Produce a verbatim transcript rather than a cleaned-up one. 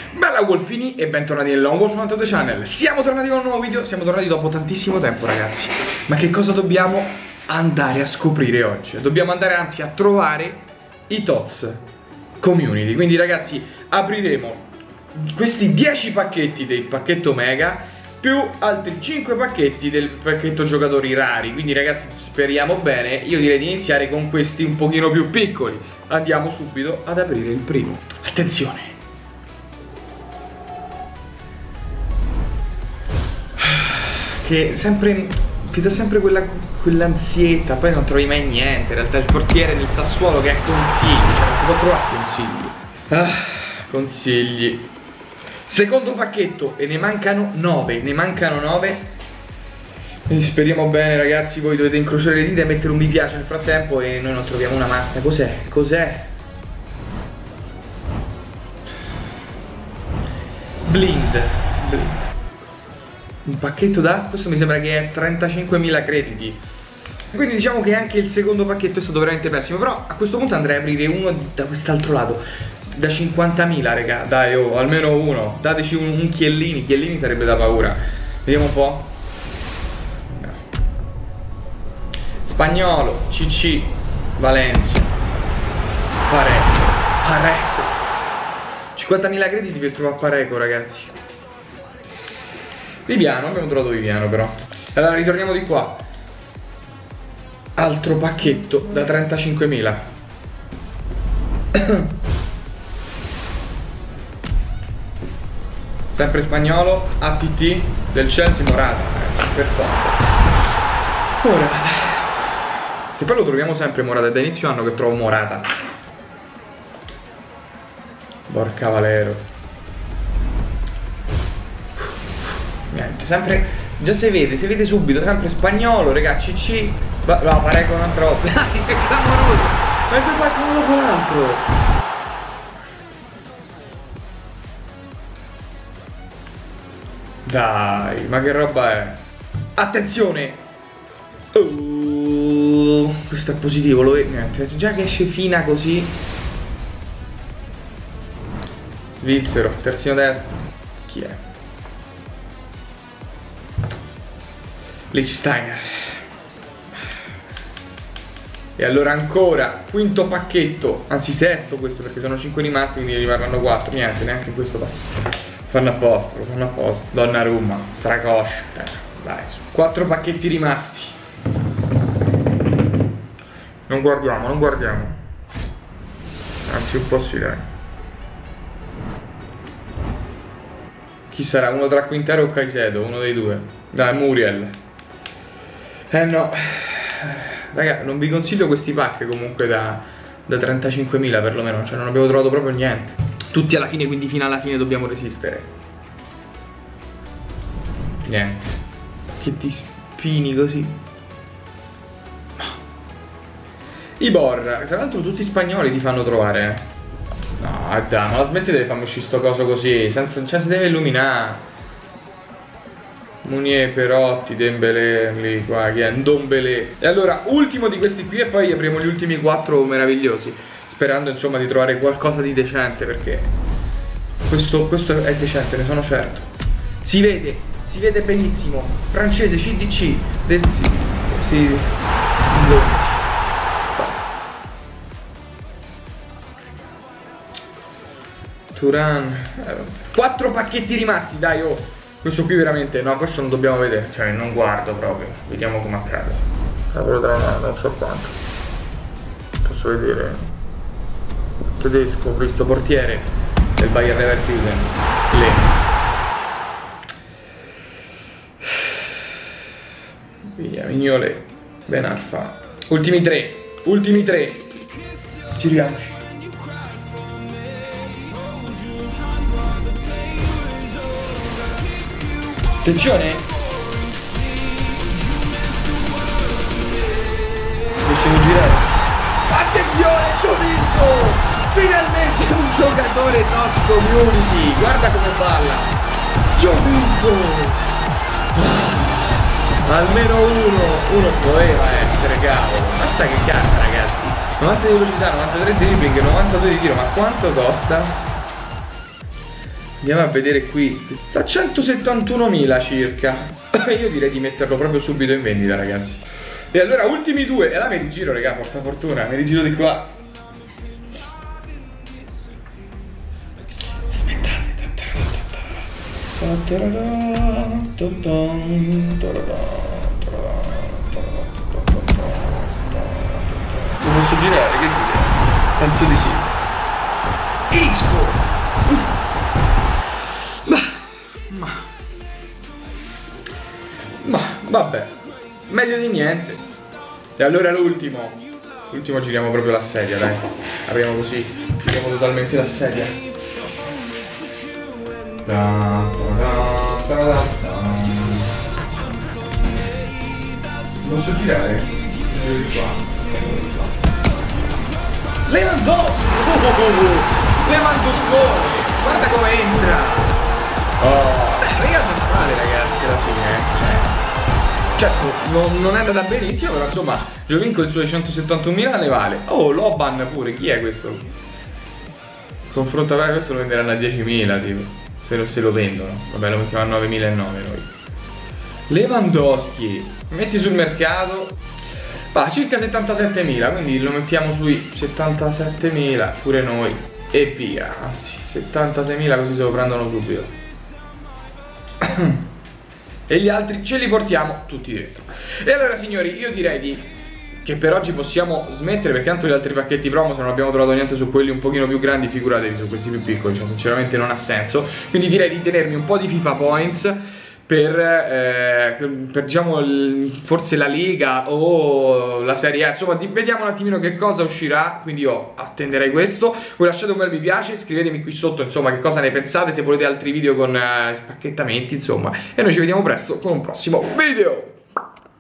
Bella Wolfini e bentornati nel Lone Wolf novantadue Channel. Siamo tornati con un nuovo video, siamo tornati dopo tantissimo tempo, ragazzi. Ma che cosa dobbiamo andare a scoprire oggi? Dobbiamo andare anzi a trovare i T O T S Community. Quindi ragazzi, apriremo questi dieci pacchetti del pacchetto Mega più altri cinque pacchetti del pacchetto giocatori rari. Quindi ragazzi, speriamo bene. Io direi di iniziare con questi un pochino più piccoli. Andiamo subito ad aprire il primo. Attenzione. Che sempre ti dà sempre quella quell'ansietta, poi non trovi mai niente. In realtà il portiere del Sassuolo che è consigli, cioè non si può trovare consigli. Ah, consigli. Secondo pacchetto e ne mancano nove, ne mancano nove. Quindi speriamo bene, ragazzi. Voi dovete incrociare le dita e mettere un mi piace nel frattempo e noi non troviamo una mazza. Cos'è? Cos'è? Blind. Blind. Un pacchetto da, questo mi sembra che è trentacinquemila crediti. Quindi diciamo che anche il secondo pacchetto è stato veramente pessimo. Però a questo punto andrei a aprire uno da quest'altro lato, da cinquantamila, raga. Dai, oh, almeno uno. Dateci un, un Chiellini. Chiellini sarebbe da paura. Vediamo un po'. No. Spagnolo, C C, Valencia, Pareco, Pareco. cinquantamila crediti per trovare Pareco, ragazzi. Viviano, abbiamo trovato Viviano però. Allora ritorniamo di qua. Altro pacchetto da trentacinquemila. Sempre spagnolo, A T T del Chelsea, Morata. Eh, per forza. Morata. E poi lo troviamo sempre Morata, è da inizio anno che trovo Morata. Porca Valero. Niente, sempre, già si vede, si vede subito, sempre spagnolo, raga, C C, no, Pareco un'altra volta, dai, che clamoroso, ma è qualcuno dopo l'altro. Dai, ma che roba è? Attenzione! Oh, questo è positivo, lo vedo, niente, già che esce fina così. Svizzero, terzino destro, chi è? Liechtenstein. E allora ancora quinto pacchetto, anzi sesto questo, perché sono cinque rimasti, quindi ne rimarranno quattro. Niente, neanche questo va. Fanno apposta, lo fanno apposta. Donnarumma, Stracoscia, eh, dai, quattro pacchetti rimasti. Non guardiamo, non guardiamo. Anzi un po' sì, dai. Chi sarà? Uno tra Quintero o Caicedo? Uno dei due. Dai, Muriel. Eh no, raga, non vi consiglio questi pack comunque da, da trentacinquemila perlomeno, cioè non abbiamo trovato proprio niente. Tutti alla fine, quindi fino alla fine dobbiamo resistere. Niente. Che ti spini così. I Bor, tra l'altro tutti spagnoli ti fanno trovare. No, dai, ma la smettete di farmi uscire sto coso così, senza, cioè si deve illuminare. Munier, Perotti, Dembélé, lì qua, che è Ndombele. E allora, ultimo di questi qui e poi apriamo gli ultimi quattro meravigliosi. Sperando insomma di trovare qualcosa di decente, perché questo, questo è decente, ne sono certo. Si vede, si vede benissimo. Francese, C D C, del sì. Sì. Turan. Quattro pacchetti rimasti, dai, oh. Questo qui veramente, no, questo non dobbiamo vedere, cioè non guardo proprio, vediamo come accade. Lavoro tra una, non so quanto. Posso vedere. Tedesco, ho visto portiere del Bayer Leverkusen. Lì. Via, Mignolet, Ben Arfa. Ultimi tre, ultimi tre. Giriamoci. Attenzione! Possiamo girare. Attenzione, Giovinco! Finalmente un giocatore T O T S Community! Guarda come balla! Giovinco! Ah, almeno uno! Uno poteva essere, cavolo! Basta che carta, ragazzi! novanta di velocità, novantatré di dribbling, novantadue di tiro, ma quanto costa? Andiamo a vedere qui. Sta a centosettantunomila circa. Io direi di metterlo proprio subito in vendita, ragazzi. E allora ultimi due. E là mi rigiro, raga, porta fortuna. Mi rigiro di qua. Lo posso girare? Che dite? Penso di sì. Isco! Ma, ma, ma, vabbè, meglio di niente. E allora l'ultimo. L'ultimo giriamo proprio la sedia, dai. Arriviamo così, giriamo totalmente la sedia. Da, da, da, da, da. Posso girare? Giro di qua. Lewandowski! Oh, oh, oh. Lewandowski! Guarda come entra! Oh! Real non sta male, ragazzi, alla fine, eh. Certo, non, non è andata benissimo, però insomma, Giovinco il suo centosettantunomila ne vale. Oh, Loban pure, chi è questo? Confronta, questo lo venderanno a diecimila, tipo. Se lo, se lo vendono. Vabbè, lo mettiamo a novemilanovecento noi. Lewandowski, metti sul mercato. Va, circa settantasettemila, quindi lo mettiamo sui settantasettemila pure noi. E via, anzi, settantaseimila così se lo prendono subito. E gli altri ce li portiamo tutti dentro. E allora, signori, io direi di che per oggi possiamo smettere, perché tanto gli altri pacchetti promo, se non abbiamo trovato niente su quelli un pochino più grandi, figuratevi su questi più piccoli, cioè sinceramente non ha senso. Quindi direi di tenermi un po' di FIFA Points per, eh, per, per diciamo il, forse la Lega o la Serie A, insomma vediamo un attimino che cosa uscirà, quindi io attenderei questo. Voi lasciate un bel mi piace, scrivetemi qui sotto insomma che cosa ne pensate, se volete altri video con eh, spacchettamenti insomma, e noi ci vediamo presto con un prossimo video.